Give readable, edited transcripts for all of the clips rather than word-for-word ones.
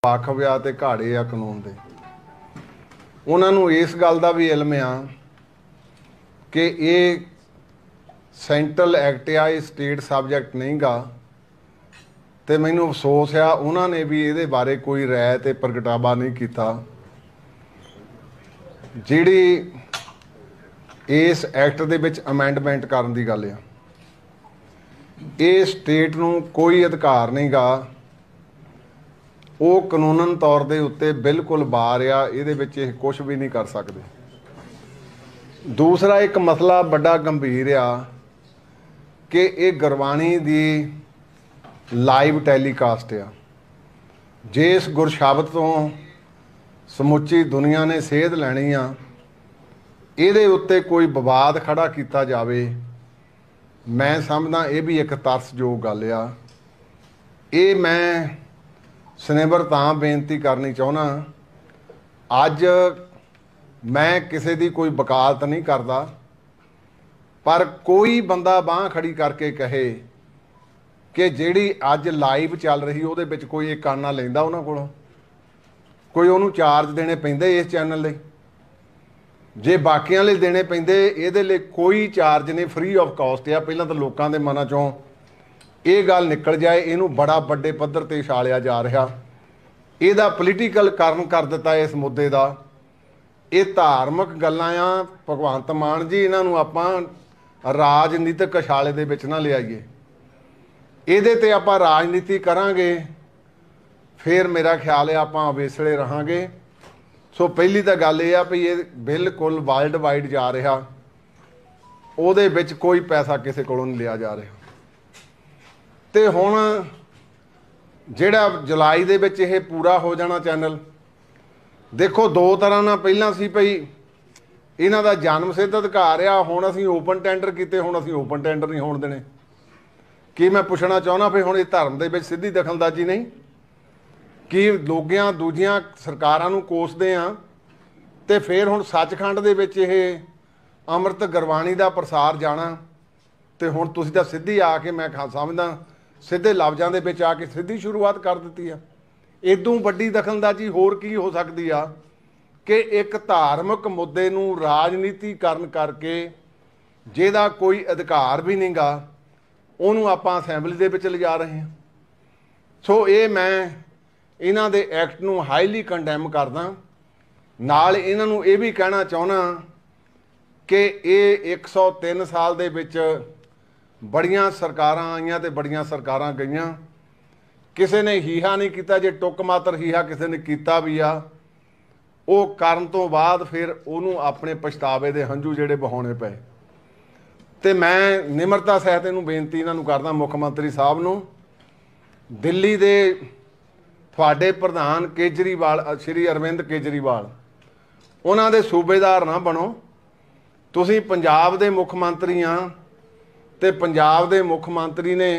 वाकफ आ ते घाड़े आ कानून दे। उन्होंने इस गल का भी इल्म आ कि ये सेंट्रल एक्ट आ, ये स्टेट सबजैक्ट नहीं गा। तो मैनू अफसोस आ उन्होंने भी ये बारे कोई राय तो प्रगटावा नहीं किया। जिहड़ी इस एक्ट दे विच अमेंडमेंट करन दी गल आ, ये स्टेट नूं कोई अधिकार नहीं गा। वो कानूनन तौर के उत्ते बिल्कुल बार आ, ये कुछ भी नहीं कर सकते। दूसरा एक मसला बड़ा गंभीर आ कि ये गुरबाणी दी लाइव टैलीकास्ट आ। जिस गुरशब्द तो समुची दुनिया ने सेध लैनी आ, ये उत्ते कोई विवाद खड़ा किया जाए, मैं समझदा ये भी एक तरसयोग गल आ। ये मैं सनेबर तां बेनती करनी चाहुंदा, अज मैं किसी की कोई वकालत नहीं करता, पर कोई बंदा बांह खड़ी करके कहे कि जिहड़ी अज लाइव चल रही उहदे विच कोई एक काना लैंदा उन्हां कोलों, कोई उहनूं चार्ज देने पैंदे इस चैनल लई, जे बाकियां लई देने पैंदे इहदे लई कोई चार्ज नहीं, फ्री ऑफ कॉस्ट आ। पहिलां तां लोकां दे मनां चों ये गल निकल जाए, इनू बड़ा बड़े पद्धर ते छालिया जा रहा, इहदा पोलीटिकल कारण कर दिता इस मुद्दे का। ये धार्मिक गल्लां आ। भगवंत मान जी इन्हां आपां राजनीतिक छाले दे विच ना लियाईए, इहदे ते आपां राजनीति करांगे फिर मेरा ख्याल है आपां अवेसले रहांगे। सो पहली तो गल ये भी ये बिल्कुल वर्ल्ड वाइड जा रहा, उहदे विच कोई पैसा किसी कोलों नहीं लिया जा रहा। तो हुण जिहड़ा जुलाई दे विच ये पूरा हो जाना चैनल, देखो दो तरह ना पहला सी पई इन्हां दा जन्म सिद्ध अधिकार आ, हुण असीं ओपन टेंडर कीते, हुण असीं ओपन टेंडर नहीं होण देणे। कि मैं पुछना चाहुंदा भी हुण इह धर्म दे विच सीधी दखलअंदाजी नहीं कि लोगियां दूजियां सरकारां नूं कोसदे आ, ते फिर हुण सचखंड दे विच इह अमृत गुरबाणी दा प्रसार जाना, ते हुण तुसीं तां सीधी आके मैं समझदा सीधे लफ्ज़ां दे विच आके सीधी शुरुआत कर दित्ती आ। इदों वड्डी दखलअंदाजी होर की हो सकदी आ कि एक धार्मिक मुद्दे नूं राजनीतिकरण करके जिहदा कोई अधिकार भी नहीं गा उहनूं आपां असैंबली दे विच लिजा रहे हैं। सो ये मैं इन्हां दे एक्ट नूं हाईली कंडैम करदा। नाल इन्हां नूं ये भी कहना चाहुंदा कि ये 103 साल दे विच बड़ियां सरकारां आईयां ते बड़ियां सरकारां गईयां, किसी ने हीहा नहीं किया। जे टुक मात्र हीहा किसी ने किया भी आ, वो करन तो बाद फिर उहनूं अपने पछतावे दे हंझू जिहड़े बहाउणे पए। ते मैं निमरता सहित इहनूं बेनती इन्हां नूं करदा मुख मंत्री साहब नूं, दिल्ली दे तुहाडे प्रधान केजरीवाल श्री अरविंद केजरीवाल उन्हां दे सूबेदार ना बनो। तुसीं पंजाब दे मुख मंत्री आ ते पंजाब दे मुख मंत्री ने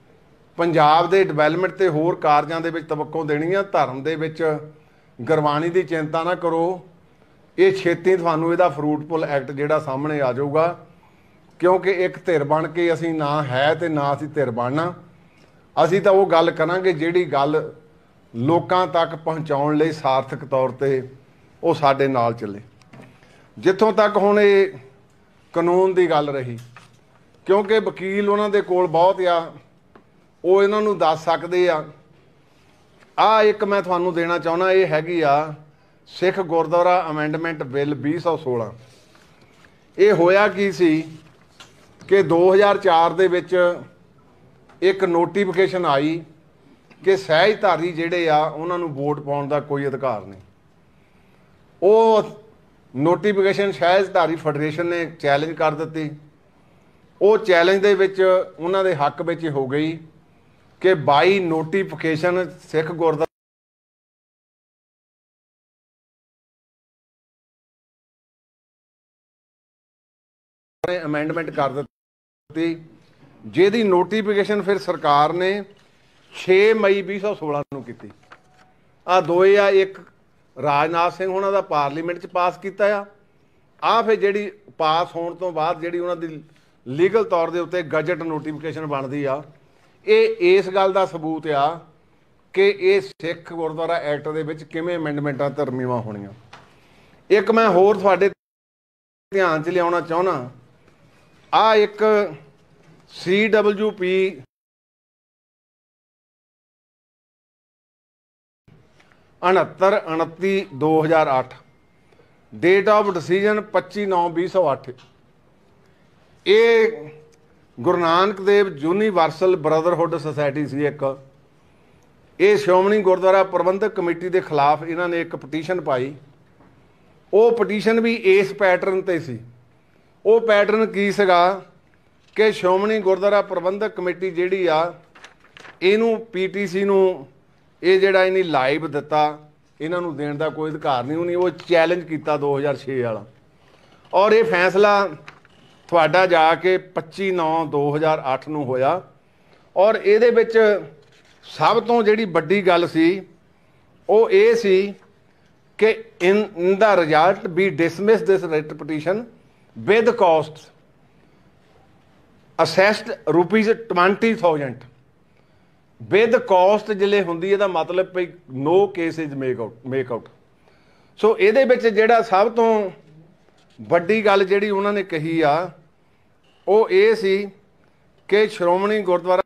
पंजाब दे डिवेलपमेंट ते होर कारजां दे विच तवक्को देनी आ। धर्म दे विच गुरबाणी दी चिंता ना करो, ये छेती तुहानूं इहदा फ्रूटफुल एक्ट जिहड़ा सामने आ जाऊगा, क्योंकि एक धिर बन के असीं ना है ते ना असीं धिर बनना। असीं तां वो गल करांगे जिहड़ी गल लोकां तक पहुँचाउण लई सार्थक तौर ते वो साडे नाल चले। जिथों तक हुण ये कानून की गल रही, क्योंकि वकील उन्हां दे कोल बहुत आ, वो इन्हां नूं दस सकदे आ। एक मैं तुहानूं देना चाहुंदा, ये हैगी आ सिख गुरद्वारा अमेंडमेंट बिल 2016। ये होया की सी कि 2004 दे विच एक नोटिफिकेशन आई कि सहजधारी जिहड़े आ उन्हां नूं वोट पाउण दा कोई अधिकार नहीं। वो नोटिफिकेशन सहजधारी फैडरेशन ने चैलेंज कर दित्ती। वो चैलेंज दे विच उन्हां दे हक विच हो गई कि by notification Sikh Gurdwara amendment कर दी, जिहदी नोटिफिकेशन फिर सरकार ने 6 मई 2016 नूं कीती। आ दोए आ, एक राजनाथ सिंह उन्हां दा पार्लीमेंट च पास कीता आ फिर जिहड़ी पास होण तो बाद जिहड़ी उन्हां दी लीगल तौर के उत्ते गजट नोटिफिकेशन बनती आ, ये इस गल का सबूत आ कि ये सिख गुरुद्वारा एक्ट दे विच किवें अमेंडमेंटां धर्मीवां होणीਆਂ। एक मैं होर तुहाडे ध्यान च लियाउणा चाहुंदा, आ एक CWP 69/29/2008 डेट ऑफ डिसीजन 25/9/2008। ये Guru Nanak Dev universal brotherhood society सी एक, ये श्रोमणी गुरुद्वारा प्रबंधक कमेटी के खिलाफ इन्होंने एक पटीशन पाई। वो पटीशन भी इस पैटर्न ते सी। वो पैटर्न की सीगा कि श्रोमणी गुरुद्वारा प्रबंधक कमेटी जिहड़ी आ इनू PTC नू ये जिहड़ा इन्हें लाइव दिता, इन्हां नू देण दा कोई अधिकार नहीं। उन्हें वो चैलेंज किया 2006 वाला, और ये फैसला तुहाडा जाके 25/9/2008 नू होया। और इहदे विच सब तो जिहड़ी वड्डी गल सी वो ये सी कि in the result be dismiss this writ petition with cost assessed ₹20,000 with cost जिले हुंदी, इहदा मतलब भई no case is make out. So इहदे विच जिहड़ा सब तो वड्डी गल जिहड़ी उन्हां ने कही आ वो ये सी कि श्रोमणी गुरुद्वारा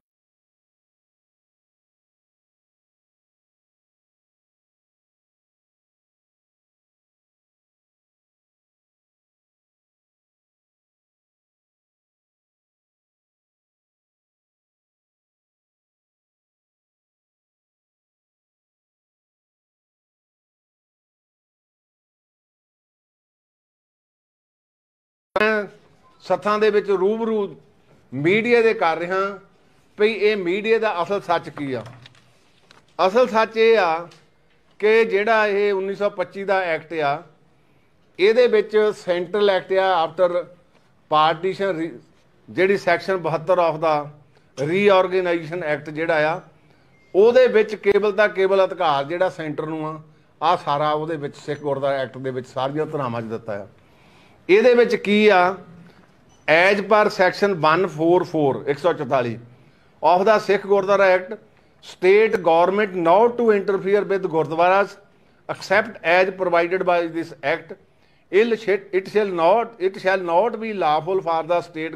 सत्थां दे विच रूबरू मीडिया दे कर रहा भई ये मीडिया दा असल सच की आ। असल सच ये आ कि जिहड़ा ये 1925 दा एक्ट आ, इहदे विच सेंट्रल एक्ट आ आफ्टर पार्टीशन, जिहड़ी section 72 of the reorganisation act जिहड़ा आ, ਉਹਦੇ ਵਿੱਚ ਕੇਵਲ ਦਾ ਕੇਵਲ ਅਧਿਕਾਰ ਜਿਹੜਾ ਸੈਂਟਰ ਨੂੰ ਆ ਸਾਰਾ ਉਹਦੇ ਵਿੱਚ ਸਿੱਖ ਗੁਰਦੁਆਰਾ ਐਕਟ ਦੇ ਵਿੱਚ ਸਾਰੀਆਂ ਧਾਰਾਵਾਂ 'ਚ ਦਿੱਤਾ ਆ। ਇਹਦੇ ਵਿੱਚ ਕੀ ਆ, ਐਜ ਪਰ ਸੈਕਸ਼ਨ 144 144 ਆਫ ਦਾ Sikh Gurdwara act, state government not to interfere with gurdwaras except as provided by this act, it shall not be lawful for the state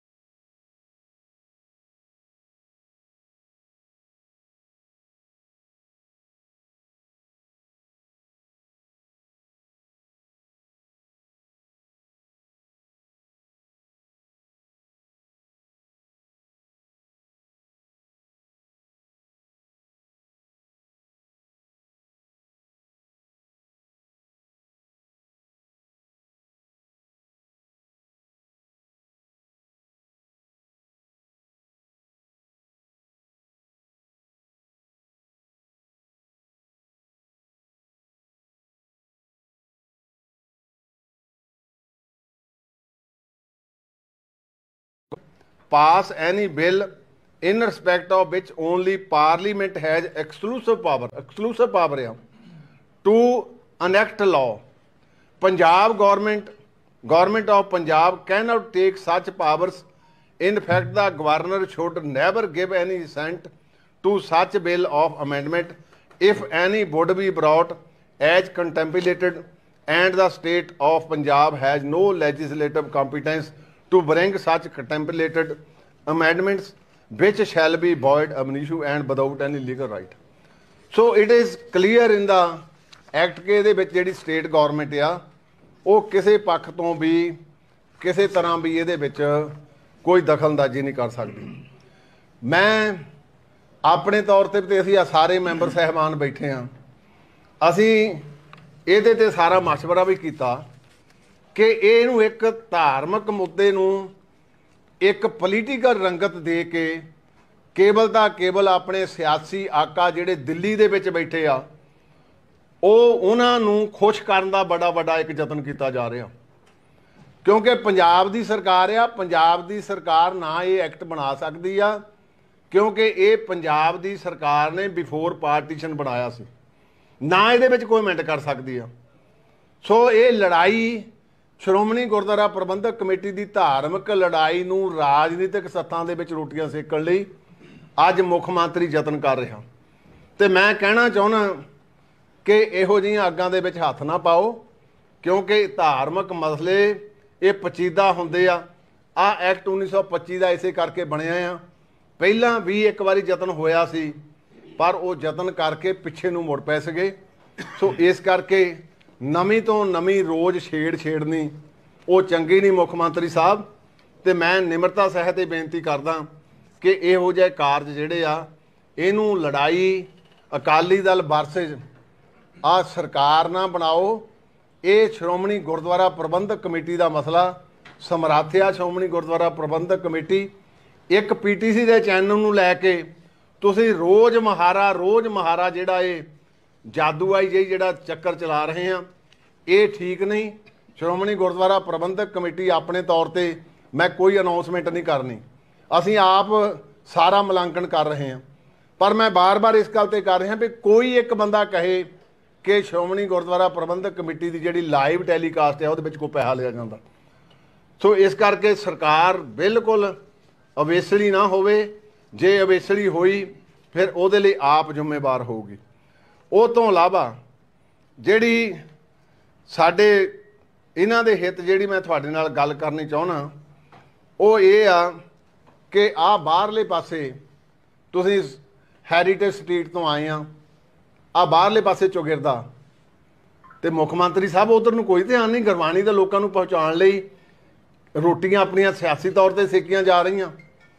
pass any bill in respect of which only Parliament has exclusive power to enact law. Punjab government of Punjab cannot take such powers. In fact, the governor should never give any assent to such bill of amendment if any would be brought as contemplated, and the state of Punjab has no legislative competence to bring such contemplated amendments which shall be void ab initio and without any legal right. So it is clear in the act के दे विच जिहड़ी state government आ वो किसी पक्ष तो भी किसी तरह भी ये विच कोई दखलअंदाजी नहीं कर सकती। मैं अपने तौर पर तो असीं सारे मैंबर साहबान बैठे हाँ, असीं इहदे ते सारा मशवरा भी किया कि इहनूं एक धार्मिक मुद्दे नूं एक पोलीटिकल रंगत दे के केवल दा केवल अपने सियासी आका जिहड़े दिल्ली दे विच बैठे आ उन्हां नूं खुश करन दा बड़ा बड़ा एक यतन किया जा रहा, क्योंकि पंजाब दी सरकार आ, पंजाब दी सरकार ना ये एक्ट बना सकती आ, क्योंकि ये पंजाब दी सरकार ने बिफोर पार्टीशन बनाया सी, ना इहदे विच कोई अमेंड कर सकती आ। सो ये लड़ाई श्रोमणी गुरुद्वारा प्रबंधक कमेटी की धार्मिक लड़ाई नूं राजनीतिक सत्तां दे विच रोटियां सेकण लई अज मुख मंत्री यतन कर रहा। ਤੇ ਮੈਂ ਕਹਿਣਾ ਚਾਹੁੰਦਾ ਕਿ ਇਹੋ ਜਿਹੀਆਂ ਅੱਗਾਂ ਦੇ ਵਿੱਚ ਹੱਥ ਨਾ ਪਾਓ, ਕਿਉਂਕਿ ਧਾਰਮਿਕ ਮਸਲੇ ਇਹ ਪਚੀਦਾ ਹੁੰਦੇ ਆ। ਐਕਟ 1925 ਦਾ ਇਸੇ ਕਰਕੇ ਬਣਿਆ ਆ। ਪਹਿਲਾਂ ਵੀ ਇੱਕ ਵਾਰੀ ਯਤਨ ਹੋਇਆ ਸੀ, ਪਰ ਉਹ ਯਤਨ ਕਰਕੇ ਪਿੱਛੇ ਨੂੰ ਮੁੜ ਪੈ ਸਕੇ। ਸੋ ਇਸ ਕਰਕੇ ਨਵੀਂ ਤੋਂ ਨਵੀਂ ਰੋਜ਼ ਛੇੜਨੀ ਉਹ ਚੰਗੀ ਨਹੀਂ ਮੁੱਖ ਮੰਤਰੀ ਸਾਹਿਬ। ਤੇ ਮੈਂ ਨਿਮਰਤਾ ਸਹਿਤ ਇਹ ਬੇਨਤੀ ਕਰਦਾ ਕਿ ਇਹੋ ਜਿਹੇ ਕਾਰਜ ਜਿਹੜੇ ਆ ਇਹਨੂੰ ਲੜਾਈ ਅਕਾਲੀ ਦਲ ਵਰਸਸ ਸਰਕਾਰ ਨਾ ਬਣਾਓ। ਇਹ ਸ਼੍ਰੋਮਣੀ ਗੁਰਦੁਆਰਾ ਪ੍ਰਬੰਧਕ ਕਮੇਟੀ ਦਾ ਮਸਲਾ ਸਮਰਾਥਿਆ। ਸ਼੍ਰੋਮਣੀ ਗੁਰਦੁਆਰਾ ਪ੍ਰਬੰਧਕ ਕਮੇਟੀ ਇੱਕ ਪੀਟੀਸੀ ਦੇ ਚੈਨਲ ਨੂੰ ਲੈ ਕੇ ਤੁਸੀਂ ਰੋਜ਼ ਮਹਾਰਾ ਜਿਹੜਾ ਇਹ ਜਾਦੂਆਈ ਜਿਹੀ ਜਿਹੜਾ ਚੱਕਰ ਚਲਾ ਰਹੇ ਆ, ਇਹ ਠੀਕ ਨਹੀਂ। ਸ਼੍ਰੋਮਣੀ ਗੁਰਦੁਆਰਾ ਪ੍ਰਬੰਧਕ ਕਮੇਟੀ ਆਪਣੇ ਤੌਰ ਤੇ ਮੈਂ ਕੋਈ ਅਨਾਉਂਸਮੈਂਟ ਨਹੀਂ ਕਰਨੀ, ਅਸੀਂ ਆਪ ਸਾਰਾ ਮੁਲਾਂਕਣ ਕਰ ਰਹੇ ਹਾਂ। ਪਰ ਮੈਂ ਬਾਰ-ਬਾਰ ਇਸ ਗੱਲ ਤੇ ਕਰ ਰਿਹਾ ਵੀ ਕੋਈ ਇੱਕ ਬੰਦਾ ਕਹੇ ਕਿ ਸ਼੍ਰੋਮਣੀ ਗੁਰਦੁਆਰਾ ਪ੍ਰਬੰਧਕ ਕਮੇਟੀ ਦੀ ਜਿਹੜੀ ਲਾਈਵ ਟੈਲੀਕਾਸਟ ਹੈ ਉਹਦੇ ਵਿੱਚ ਕੋਈ ਪੈਸਾ ਲਿਆ ਜਾਂਦਾ। ਸੋ ਇਸ ਕਰਕੇ ਸਰਕਾਰ ਬਿਲਕੁਲ ਅਵੇਸਲੀ ਨਾ ਹੋਵੇ। ਜੇ ਅਵੇਸਲੀ ਹੋਈ ਫਿਰ ਉਹਦੇ ਲਈ ਆਪ ਜ਼ਿੰਮੇਵਾਰ ਹੋਊਗੀ। ਉਹ ਤੋਂ ਇਲਾਵਾ ਜਿਹੜੀ ਸਾਡੇ ਇਹਨਾਂ ਦੇ ਹਿੱਤ ਜਿਹੜੀ ਮੈਂ ਤੁਹਾਡੇ ਨਾਲ ਗੱਲ ਕਰਨੀ ਚਾਹੁੰਦਾ ਉਹ ਇਹ ਆ ਕਿ ਬਾਹਰਲੇ ਪਾਸੇ ਤੁਸੀਂ ਹੈਰੀਟੇਜ ਸਟਰੀਟ ਤੋਂ ਆਏ ਆ ਬਾਹਰਲੇ ਪਾਸੇ ਚੌਗਿਰਦਾ ਤੇ ਮੁੱਖ ਮੰਤਰੀ ਸਾਹਿਬ ਉਧਰ ਨੂੰ ਕੋਈ ਧਿਆਨ ਨਹੀਂ। ਗੁਰਬਾਣੀ ਦੇ ਲੋਕਾਂ ਨੂੰ ਪਹੁੰਚਾਉਣ ਲਈ ਰੋਟੀਆਂ ਆਪਣੀਆਂ ਸਿਆਸੀ ਤੌਰ ਤੇ ਸੇਕੀਆਂ ਜਾ ਰਹੀਆਂ।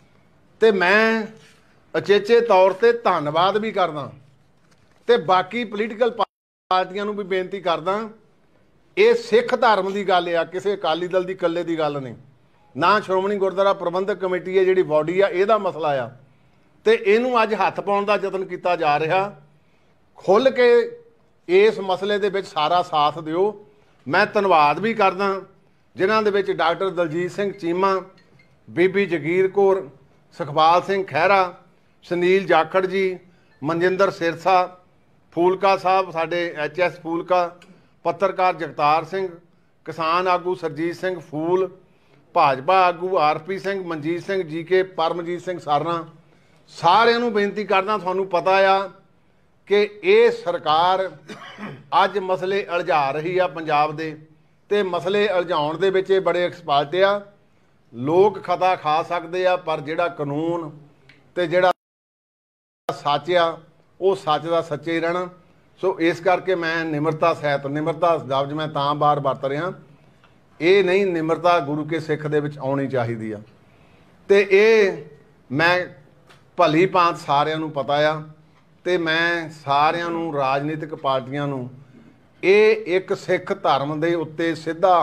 ਤੇ ਮੈਂ ਅਚੇਚੇ ਤੌਰ ਤੇ ਧੰਨਵਾਦ ਵੀ ਕਰਦਾ ਤੇ ਬਾਕੀ ਪੋਲੀਟੀਕਲ ਪਾਰਟੀਆਂ ਨੂੰ ਵੀ ਬੇਨਤੀ ਕਰਦਾ, ਇਹ ਸਿੱਖ ਧਰਮ ਦੀ ਗੱਲ ਆ, ਕਿਸੇ ਅਕਾਲੀ ਦਲ ਦੀ ਇਕੱਲੇ ਦੀ ਗੱਲ ਨਹੀਂ। ਨਾ ਸ਼੍ਰੋਮਣੀ ਗੁਰਦੁਆਰਾ ਪ੍ਰਬੰਧਕ ਕਮੇਟੀ ਹੈ ਜਿਹੜੀ ਬਾਡੀ ਆ ਇਹਦਾ ਮਸਲਾ ਆ, ਤੇ ਇਹਨੂੰ ਅੱਜ ਹੱਥ ਪਾਉਣ ਦਾ ਯਤਨ ਕੀਤਾ ਜਾ ਰਿਹਾ। ਖੁੱਲ੍ਹ ਕੇ ਇਸ ਮਸਲੇ ਦੇ ਵਿੱਚ ਸਾਰਾ ਸਾਥ ਦਿਓ। ਮੈਂ ਧੰਨਵਾਦ ਵੀ ਕਰਦਾ ਜਿਨ੍ਹਾਂ ਦੇ ਵਿੱਚ ਡਾਕਟਰ ਦਲਜੀਤ ਸਿੰਘ ਚੀਮਾ, ਬੀਬੀ ਜਗੀਰ ਕੌਰ, ਸੁਖਪਾਲ ਸਿੰਘ ਖਹਿਰਾ, ਸੁਨੀਲ ਜਾਖੜ ਜੀ, ਮਨਜਿੰਦਰ ਸਿਰਸਾ, ਫੂਲਕਾ ਸਾਹਿਬ ਸਾਡੇ HS ਫੂਲਕਾ, ਪੱਤਰਕਾਰ ਜਗਤਾਰ ਸਿੰਘ, ਕਿਸਾਨ ਆਗੂ ਸਰਜੀਤ ਸਿੰਘ ਫੂਲ, ਭਾਜਪਾ ਆਗੂ RP ਸਿੰਘ, ਮਨਜੀਤ ਸਿੰਘ GK, ਪਰਮਜੀਤ ਸਿੰਘ ਸਰਨਾ, ਸਾਰਿਆਂ ਨੂੰ ਬੇਨਤੀ ਕਰਦਾ। ਤੁਹਾਨੂੰ ਪਤਾ ਆ ਕਿ ਇਹ ਸਰਕਾਰ ਅੱਜ ਮਸਲੇ ਉਲਝਾ ਰਹੀ ਆ ਪੰਜਾਬ ਦੇ, ਤੇ ਮਸਲੇ ਉਲਝਾਉਣ ਦੇ ਵਿੱਚ ਇਹ ਬੜੇ ਐਕਸਪਰਟ ਆ। ਲੋਕ ਖਤਾ ਖਾ ਸਕਦੇ ਆ, ਪਰ ਜਿਹੜਾ ਕਾਨੂੰਨ ਤੇ ਜਿਹੜਾ ਸੱਚ ਆ ਉਹ ਸੱਚ ਦਾ ਸੱਚੇ ਹੀ ਰਹਿਣਾ। ਸੋ ਇਸ ਕਰਕੇ ਮੈਂ ਨਿਮਰਤਾ ਲਫ਼ਜ਼ ਮੈਂ ਤਾਂ ਬਾਰ ਵਰਤ ਰਿਹਾ, ਇਹ ਨਹੀਂ ਨਿਮਰਤਾ ਗੁਰੂ ਕੇ ਸਿੱਖ ਦੇ ਵਿੱਚ ਆਉਣੀ ਚਾਹੀਦੀ ਆ। ਤੇ ਇਹ ਮੈਂ ਭਲੀ ਭਾਂਤ ਸਾਰਿਆਂ ਨੂੰ ਪਤਾ ਆ, ਤੇ ਮੈਂ ਸਾਰਿਆਂ ਨੂੰ ਰਾਜਨੀਤਿਕ ਪਾਰਟੀਆਂ ਨੂੰ ਇਹ ਇੱਕ ਸਿੱਖ ਧਰਮ ਦੇ ਉੱਤੇ ਸਿੱਧਾ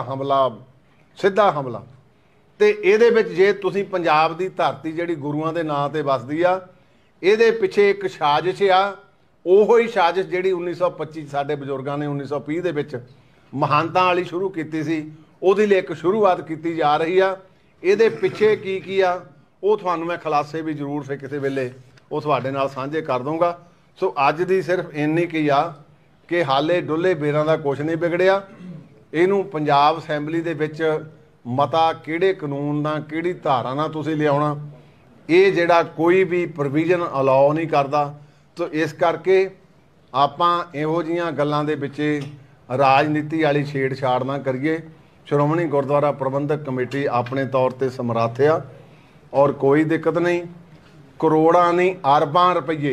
ਹਮਲਾ ਤੇ ਇਹਦੇ ਵਿੱਚ ਜੇ ਤੁਸੀਂ ਪੰਜਾਬ ਦੀ ਧਰਤੀ ਜਿਹੜੀ ਗੁਰੂਆਂ ਦੇ ਨਾਂ ਤੇ ਵਸਦੀ ਆ, ਇਹਦੇ ਪਿੱਛੇ ਇੱਕ ਸਾਜ਼ਿਸ਼ ਆ। ਉਹੋ ਹੀ ਸਾਜ਼ਿਸ਼ ਜਿਹੜੀ 1925 ਸਾਡੇ ਬਜ਼ੁਰਗਾਂ ਨੇ 1920 ਦੇ ਵਿੱਚ ਮਹਾਨਤਾ ਵਾਲੀ ਸ਼ੁਰੂ ਕੀਤੀ ਸੀ, ਉਹਦੇ ਲਈ ਇੱਕ ਸ਼ੁਰੂਆਤ ਕੀਤੀ ਜਾ ਰਹੀ ਆ। ਇਹਦੇ ਪਿੱਛੇ ਕੀ ਆ ਉਹ ਤੁਹਾਨੂੰ ਮੈਂ ਖੁਲਾਸੇ ਵੀ ਜ਼ਰੂਰ ਫਿਰ ਕਿਸੇ ਵੇਲੇ ਉਹ ਤੁਹਾਡੇ ਨਾਲ ਸਾਂਝੇ ਕਰ ਦੂੰਗਾ। ਸੋ ਅੱਜ ਦੀ ਸਿਰਫ ਇੰਨੀ ਕੀ ਆ ਕਿ ਹਾਲੇ ਡੁੱਲੇ ਬੇਰਾਂ ਦਾ ਕੁਛ ਨਹੀਂ ਵਿਗੜਿਆ। ਇਹਨੂੰ ਪੰਜਾਬ ਅਸੈਂਬਲੀ ਦੇ ਵਿੱਚ ਮਤਾ ਕਿਹੜੇ ਕਾਨੂੰਨ ਨਾਲ ਕਿਹੜੀ ਧਾਰਾ ਨਾਲ ਤੁਸੀਂ ਲਿਆਉਣਾ, ਇਹ ਜਿਹੜਾ ਕੋਈ ਵੀ ਪ੍ਰੋਵੀਜ਼ਨ ਅਲਾਉ ਨਹੀਂ ਕਰਦਾ। ਸੋ ਇਸ ਕਰਕੇ ਆਪਾਂ ਇਹੋ ਜਿਹੀਆਂ ਗੱਲਾਂ ਦੇ ਵਿੱਚ ਰਾਜਨੀਤੀ ਵਾਲੀ ਛੇੜਛਾੜ ਨਾ ਕਰੀਏ। ਸ਼੍ਰੋਮਣੀ ਗੁਰਦੁਆਰਾ ਪ੍ਰਬੰਧਕ ਕਮੇਟੀ ਆਪਣੇ ਤੌਰ ਤੇ ਸਮਰੱਥ ਆ ਔਰ ਕੋਈ ਦਿੱਕਤ ਨਹੀਂ। ਕਰੋੜਾਂ ਨਹੀਂ ਅਰਬਾਂ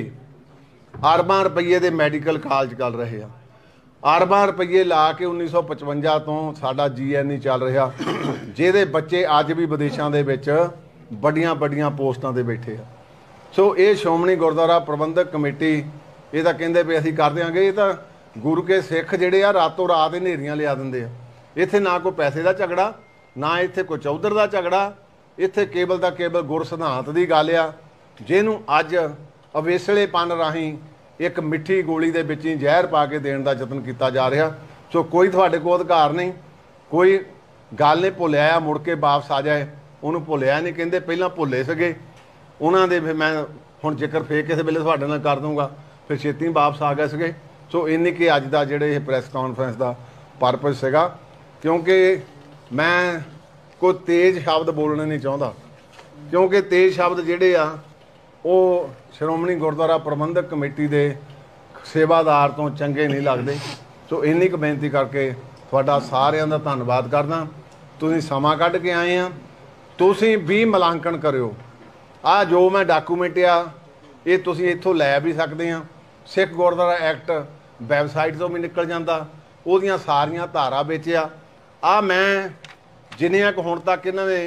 ਰੁਪਈਏ ਦੇ ਮੈਡੀਕਲ ਕਾਲਜ ਚੱਲ ਰਹੇ ਆ। ਅਰਬਾਂ ਰੁਪਈਏ ਲਾ ਕੇ 1955 ਤੋਂ ਸਾਡਾ GNE ਚੱਲ ਰਿਹਾ, ਜਿਹਦੇ ਬੱਚੇ ਅੱਜ ਵੀ ਵਿਦੇਸ਼ਾਂ ਦੇ ਵਿੱਚ ਵੱਡੀਆਂ ਪੋਸਟਾਂ ਤੇ ਬੈਠੇ ਆ। ਸੋ ਇਹ ਸ਼੍ਰੋਮਣੀ ਗੁਰਦੁਆਰਾ ਪ੍ਰਬੰਧਕ ਕਮੇਟੀ ਇਹ ਤਾਂ ਕਹਿੰਦੇ ਵੀ ਅਸੀਂ ਕਰ ਦਿਆਂਗੇ। ਇਹ ਤਾਂ ਗੁਰੂ ਕੇ ਸਿੱਖ ਜਿਹੜੇ ਆ ਰਾਤੋਂ ਰਾਤ ਹਨੇਰੀਆਂ ਲਿਆ ਦਿੰਦੇ ਆ। ਇੱਥੇ ਨਾ ਕੋਈ ਪੈਸੇ ਦਾ ਝਗੜਾ, ਨਾ ਇੱਥੇ ਕੋਈ ਚੌਧਰ ਦਾ ਝਗੜਾ, ਇੱਥੇ ਕੇਵਲ ਦਾ ਕੇਵਲ ਗੁਰ ਸਿਧਾਂਤ ਦੀ ਗੱਲ ਆ, ਜਿਹਨੂੰ ਅੱਜ ਅਵੇਸਲੇਪਨ ਰਾਹੀਂ ਇੱਕ ਮਿੱਠੀ ਗੋਲੀ ਦੇ ਵਿੱਚ ਹੀ ਜ਼ਹਿਰ ਪਾ ਕੇ ਦੇਣ ਦਾ ਯਤਨ ਕੀਤਾ ਜਾ ਰਿਹਾ। ਸੋ ਕੋਈ ਤੁਹਾਡੇ ਕੋਲ ਅਧਿਕਾਰ ਨਹੀਂ, ਕੋਈ ਗੱਲ ਨਹੀਂ ਭੁੱਲਿਆ ਆ ਮੁੜ ਕੇ ਵਾਪਸ ਆ ਜਾਏ, ਉਹਨੂੰ ਭੁੱਲਿਆ ਨਹੀਂ। ਕਹਿੰਦੇ ਪਹਿਲਾਂ ਭੁੱਲੇ ਸੀਗੇ ਉਹਨਾਂ ਦੇ, ਫਿਰ ਮੈਂ ਹੁਣ ਜ਼ਿਕਰ ਫੇਰ ਕਿਸੇ ਵੇਲੇ ਤੁਹਾਡੇ ਨਾਲ ਕਰ ਦੂੰਗਾ, ਫਿਰ ਛੇਤੀ ਵਾਪਸ ਆ ਗਏ ਸੀਗੇ। ਸੋ ਇੰਨੀ ਕਿ ਅੱਜ ਦਾ ਜਿਹੜੇ ਇਹ ਪ੍ਰੈਸ ਕਾਨਫਰੰਸ ਦਾ ਪਰਪਸ ਸੀਗਾ, ਕਿਉਂਕਿ ਮੈਂ ਕੋਈ ਤੇਜ਼ ਸ਼ਬਦ ਬੋਲਣੇ ਨਹੀਂ ਚਾਹੁੰਦਾ, ਕਿਉਂਕਿ ਤੇਜ਼ ਸ਼ਬਦ ਜਿਹੜੇ ਆ ਉਹ ਸ਼੍ਰੋਮਣੀ ਗੁਰਦੁਆਰਾ ਪ੍ਰਬੰਧਕ ਕਮੇਟੀ ਦੇ ਸੇਵਾਦਾਰ ਤੋਂ ਚੰਗੇ ਨਹੀਂ ਲੱਗਦੇ। ਸੋ ਇੰਨੀ ਕੁ ਬੇਨਤੀ ਕਰਕੇ ਤੁਹਾਡਾ ਸਾਰਿਆਂ ਦਾ ਧੰਨਵਾਦ ਕਰਦਾ। ਤੁਸੀਂ ਸਮਾਂ ਕੱਢ ਕੇ ਆਏ ਆ, ਤੁਸੀਂ ਵੀ ਮੁਲਾਂਕਣ ਕਰਿਓ। ਆ ਜੋ ਮੈਂ ਡਾਕੂਮੈਂਟ ਆ ਇਹ ਤੁਸੀਂ ਇੱਥੋਂ ਲੈ ਵੀ ਸਕਦੇ ਆ। ਸਿੱਖ ਗੁਰਦੁਆਰਾ ਐਕਟ ਵੈਬਸਾਈਟ ਤੋਂ ਵੀ ਨਿਕਲ ਜਾਂਦਾ, ਉਹਦੀਆਂ ਸਾਰੀਆਂ ਧਾਰਾ ਵਿੱਚ ਆ ਮੈਂ ਜਿੰਨੀਆਂ ਕੁ ਹੁਣ ਤੱਕ ਇਹਨਾਂ ਦੇ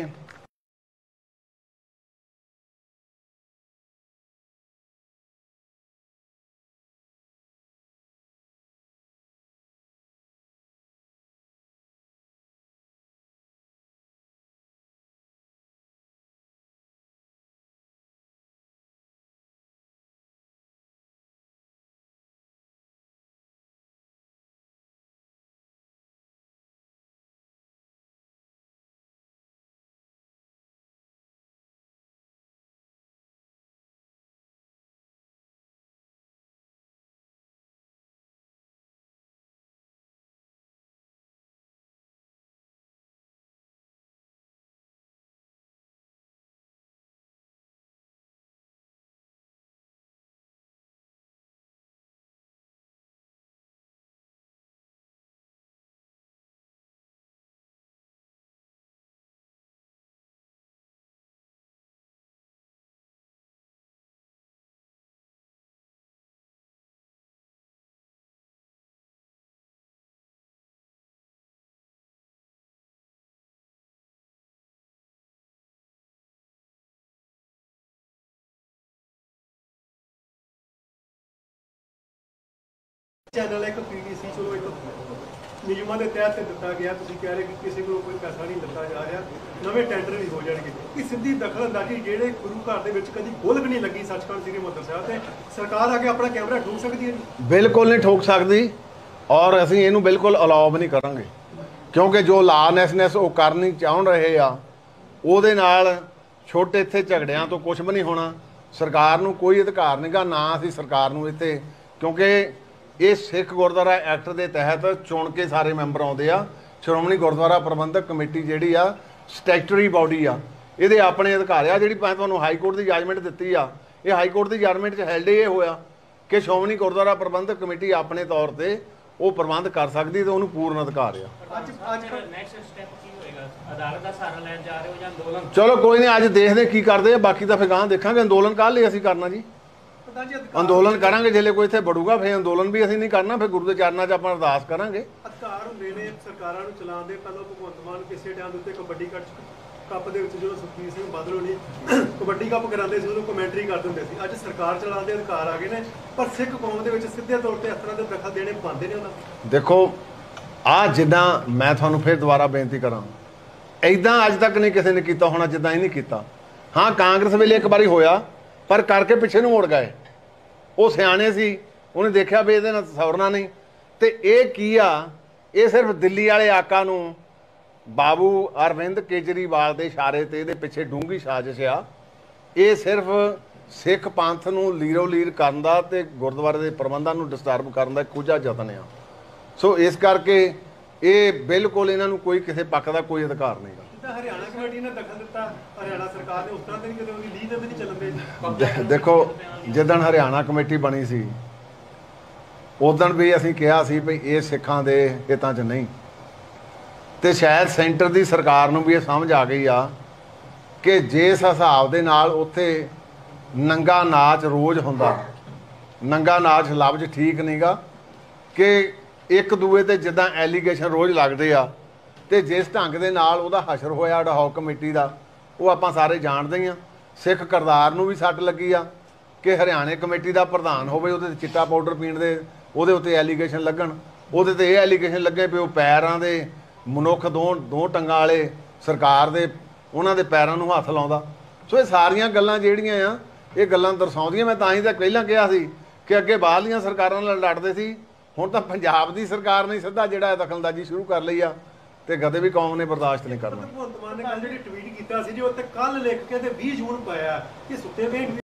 चैनल एक पीटीसी चलो एक नियमां के तहत दिता गया, तुसीं कह रहे कि किसी को कोई पैसा नहीं दिता जा रहा, नवे टेंडर भी हो जाएंगे। कि सीधी दखलअंदाजी ਜਿਹੜੇ ਗੁਰੂ ਘਰ ਦੇ ਵਿੱਚ ਕਦੀ ਗੋਲਕ ਨਹੀਂ ਲੱਗੀ ਸੱਚਖੰਡ ਸ੍ਰੀ ਹਰਿਮੰਦਰ ਸਾਹਿਬ ਤੇ ਸਰਕਾਰ ਆ ਕੇ ਆਪਣਾ ਕੈਮਰਾ ਠੋਕ ਸਕਦੀ ਹੈ? ਬਿਲਕੁਲ ਨਹੀਂ ਠੋਕ ਸਕਦੀ ਔਰ ਅਸੀਂ ਇਹਨੂੰ ਬਿਲਕੁਲ ਅਲਾਉ ਵੀ ਨਹੀਂ ਕਰਾਂਗੇ, ਕਿਉਂਕਿ ਜੋ ਲਾਨੈਸਨੈਸ ਉਹ ਕਰਨੀ ਚਾਹੁੰ ਰਹੇ ਆ ਉਹਦੇ ਨਾਲ ਛੋਟੇ ਇੱਥੇ ਝਗੜਿਆਂ ਤੋਂ ਕੁਝ ਵੀ ਨਹੀਂ ਹੋਣਾ। ਸਰਕਾਰ ਨੂੰ ਕੋਈ ਅਧਿਕਾਰ ਨਹੀਂਗਾ, ਨਾ ਅਸੀਂ ਸਰਕਾਰ ਨੂੰ ਇੱਥੇ, ਕਿਉਂਕਿ ਇਹ ਸਿੱਖ ਗੁਰਦੁਆਰਾ ਐਕਟ ਦੇ ਤਹਿਤ ਚੁਣ ਕੇ ਸਾਰੇ ਮੈਂਬਰ ਆਉਂਦੇ ਆ। ਸ਼੍ਰੋਮਣੀ ਗੁਰਦੁਆਰਾ ਪ੍ਰਬੰਧਕ ਕਮੇਟੀ ਜਿਹੜੀ ਆ ਸਟੈਚੂਟਰੀ ਬਾਡੀ ਆ, ਇਹਦੇ ਆਪਣੇ ਅਧਿਕਾਰ ਆ। ਜਿਹੜੀ ਤੁਹਾਨੂੰ ਹਾਈ ਕੋਰਟ ਦੀ ਜੱਜਮੈਂਟ ਦਿੱਤੀ ਆ, ਇਹ ਹਾਈ ਕੋਰਟ ਦੀ ਜੱਜਮੈਂਟ 'ਚ ਹੈਲਡ ਇਹ ਹੋਇਆ ਕਿ ਸ਼੍ਰੋਮਣੀ ਗੁਰਦੁਆਰਾ ਪ੍ਰਬੰਧਕ ਕਮੇਟੀ ਆਪਣੇ ਤੌਰ ਤੇ ਉਹ ਪ੍ਰਬੰਧ ਕਰ ਸਕਦੀ ਤੇ ਉਹਨੂੰ ਪੂਰਨ ਅਧਿਕਾਰ ਆ। ਚਲੋ ਕੋਈ ਨਹੀਂ, ਅੱਜ ਦੇਖਦੇ ਕੀ ਕਰਦੇ ਆ, ਬਾਕੀ ਤਾਂ ਫਿਰ ਗਾਂ ਦੇਖਾਂਗੇ। ਅੰਦੋਲਨ ਕੱਲ੍ਹ ਲਈ ਅਸੀਂ ਕਰਨਾ ਜੀ, ਅੰਦੋਲਨ ਕਰਾਂਗੇ। ਜੇ ਕੋਈ ਇੱਥੇ ਵੜੂਗਾ ਫਿਰ ਅੰਦੋਲਨ ਵੀ ਅਸੀਂ ਨਹੀਂ ਕਰਨਾ, ਫਿਰ ਗੁਰੂ ਦੇ ਚਰਨਾਂ 'ਚ ਆਪਾਂ ਅਰਦਾਸ ਕਰਾਂਗੇ। ਅਧਿਕਾਰ ਹੁੰਦੇ ਨੇ ਸਰਕਾਰਾਂ ਨੂੰ ਚਲਾਉਣ ਦੇ। ਪਹਿਲਾਂ ਭਗਵੰਤ ਮਾਨ ਕਿਸੇ ਟਾਈਮ ਦੇ ਉੱਤੇ ਕਬੱਡੀ ਕੱਪ ਦੇ ਵਿੱਚ ਜਦੋਂ ਸੁਖਬੀਰ ਸਿੰਘ ਬਾਦਲ ਹੋਣੀ ਕਬੱਡੀ ਕੱਪ ਕਰਾਉਂਦੇ ਸੀ, ਉਹਨੂੰ ਕਮੈਂਟਰੀ ਕਰ ਦਿੰਦੇ ਸੀ। ਅੱਜ ਸਰਕਾਰ ਚਲਾਉਣ ਦੇ ਅਧਿਕਾਰ ਆ ਗਏ ਨੇ, ਪਰ ਸਿੱਖ ਕੌਮ ਦੇ ਵਿੱਚ ਸਿੱਧੇ ਤੌਰ ਤੇ ਇਸ ਤਰ੍ਹਾਂ ਦੇ ਦਖਲ ਦੇਣੇ ਪਾਉਂਦੇ ਨੇ ਉਹਨਾਂ। ਦੇਖੋ ਆ ਜਿੱਦਾਂ ਮੈਂ ਤੁਹਾਨੂੰ ਫਿਰ ਦੁਬਾਰਾ ਬੇਨਤੀ ਕਰਾਂ, ਇੱਦਾਂ ਅੱਜ ਤੱਕ ਨਹੀਂ ਕਿਸੇ ਨੇ ਕੀਤਾ ਹੋਣਾ ਜਿੱਦਾਂ ਇਹ ਨਹੀਂ ਕੀਤਾ। ਹਾਂ, ਕਾਂਗਰਸ ਵੇਲੇ ਇੱਕ ਵਾਰੀ ਹੋਇਆ, ਪਰ ਕਰਕੇ ਪਿੱਛੇ ਨੂੰ ਮੁੜ ਗਏ। ਉਹ ਸਿਆਣੇ ਸੀ, ਉਹਨੇ ਦੇਖਿਆ ਵੀ ਇਹਦੇ ਨਾਲ ਸਵਰਨਾ ਨਹੀਂ। ਤੇ ਇਹ ਕੀ ਆ, ਇਹ ਸਿਰਫ ਦਿੱਲੀ ਵਾਲੇ ਆਕਾ ਨੂੰ ਬਾਬੂ ਅਰਵਿੰਦ ਕੇਜਰੀਵਾਲ ਦੇ ਇਸ਼ਾਰੇ ਤੇ ਇਹਦੇ ਪਿੱਛੇ ਡੂੰਘੀ ਸਾਜ਼ਿਸ਼ ਆ। ਇਹ ਸਿਰਫ ਸਿੱਖ ਪੰਥ ਨੂੰ ਲੀਰੋ ਲੀਰ ਕਰਨ ਦਾ ਤੇ ਗੁਰਦੁਆਰੇ ਦੇ ਪ੍ਰਬੰਧਾਂ ਨੂੰ ਡਿਸਟਰਬ ਕਰਨ ਦਾ ਕੁਝਾ ਯਤਨ ਆ। ਸੋ ਇਸ ਕਰਕੇ ਇਹ ਬਿਲਕੁਲ ਇਹਨਾਂ ਨੂੰ ਕੋਈ ਕਿਸੇ ਪੱਖ ਦਾ ਕੋਈ ਅਧਿਕਾਰ ਨਹੀਂਗਾ। ਹਰਿਆਣਾ ਕਮੇਟੀ ਨੇ ਦਖਲ ਦਿੱਤਾ, ਹਰਿਆਣਾ ਸਰਕਾਰ ਨੇ ਉਸ ਤਰ੍ਹਾਂ ਤੇ ਨਹੀਂ ਕਿਤੇ ਉਹਦੀ ਲੀਹ ਤੇ ਵੀ ਨਹੀਂ ਚੱਲਦੇ। ਦੇਖੋ ਜਿੱਦਣ ਹਰਿਆਣਾ ਕਮੇਟੀ ਬਣੀ ਸੀ ਉਦੋਂ ਵੀ ਅਸੀਂ ਕਿਹਾ ਸੀ ਵੀ ਇਹ ਸਿੱਖਾਂ ਦੇ ਹਿੱਤਾਂ 'ਚ ਨਹੀਂ, ਤੇ ਸ਼ਾਇਦ ਸੈਂਟਰ ਦੀ ਸਰਕਾਰ ਨੂੰ ਵੀ ਇਹ ਸਮਝ ਆ ਗਈ ਆ ਕਿ ਜਿਸ ਹਿਸਾਬ ਦੇ ਨਾਲ ਉੱਥੇ ਨੰਗਾ ਨਾਚ ਰੋਜ਼ ਹੁੰਦਾ, ਨੰਗਾ ਨਾਚ ਲਫ਼ਜ਼ ਠੀਕ ਨਹੀਂਗਾ ਕਿ ਇੱਕ ਦੂਏ ਤੇ ਜਿੱਦਾਂ ਐਲੀਗੇਸ਼ਨ ਰੋਜ਼ ਲੱਗਦੇ ਆ, ਤੇ ਜਿਸ ਢੰਗ ਦੇ ਨਾਲ ਉਹਦਾ ਹਸ਼ਰ ਹੋਇਆ ਅਡਹੌਕ ਕਮੇਟੀ ਦਾ, ਉਹ ਆਪਾਂ ਸਾਰੇ ਜਾਣਦੇ ਹੀ ਆ। ਸਿੱਖ ਕਰਤਾਰ ਨੂੰ ਵੀ ਸੱਟ ਲੱਗੀ ਆ ਕਿ ਹਰਿਆਣੇ ਕਮੇਟੀ ਦਾ ਪ੍ਰਧਾਨ ਹੋਵੇ, ਉਹਦੇ 'ਤੇ ਚਿੱਟਾ ਪਾਊਡਰ ਪੀਣ ਦੇ ਉਹਦੇ ਉੱਤੇ ਐਲੀਗੇਸ਼ਨ ਲੱਗਣ, ਉਹਦੇ 'ਤੇ ਇਹ ਐਲੀਗੇਸ਼ਨ ਲੱਗੇ ਵੀ ਉਹ ਪੈਰਾਂ ਦੇ ਮਨੁੱਖ ਦੋ ਟੰਗਾਂ ਵਾਲੇ ਸਰਕਾਰ ਦੇ ਉਹਨਾਂ ਦੇ ਪੈਰਾਂ ਨੂੰ ਹੱਥ ਲਾਉਂਦਾ। ਸੋ ਇਹ ਸਾਰੀਆਂ ਗੱਲਾਂ ਜਿਹੜੀਆਂ ਆ ਇਹ ਗੱਲਾਂ ਦਰਸਾਉਂਦੀਆਂ। ਮੈਂ ਤਾਂ ਹੀ ਤਾਂ ਪਹਿਲਾਂ ਕਿਹਾ ਸੀ ਕਿ ਅੱਗੇ ਬਾਹਰਲੀਆਂ ਸਰਕਾਰਾਂ ਨਾਲ ਲੜਦੇ ਸੀ, ਹੁਣ ਤਾਂ ਪੰਜਾਬ ਦੀ ਸਰਕਾਰ ਨੇ ਸਿੱਧਾ ਜਿਹੜਾ ਦਖਲਅੰਦਾਜ਼ੀ ਸ਼ੁਰੂ ਕਰ ਲਈ ਆ, ਤੇ ਕਦੇ ਵੀ ਕੌਮ ਨੇ ਬਰਦਾਸ਼ਤ ਨਹੀਂ ਕਰਨਾ। ਭਗਵੰਤ ਮਾਨ ਨੇ ਕੱਲ ਜਿਹੜੀ ਟਵੀਟ ਕੀਤਾ ਸੀ ਜੀ, ਉੱਤੇ ਕੱਲ ਲਿਖ ਕੇ ਤੇ 20 ਜੂਨ ਪਾਇਆ ਕਿ ਸੁੱਤੇ ਪਏ